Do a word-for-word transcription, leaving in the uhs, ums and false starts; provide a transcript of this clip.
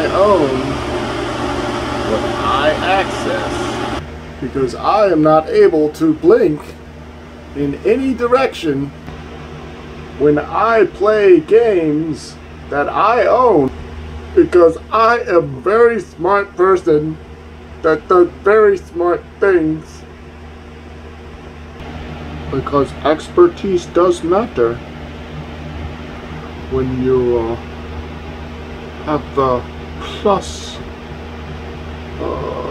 I own what I access. Because I am not able to blink in any direction when I play games that I own. Because I am a very smart person that does very smart things. Because expertise does matter when you uh, have the plus uh,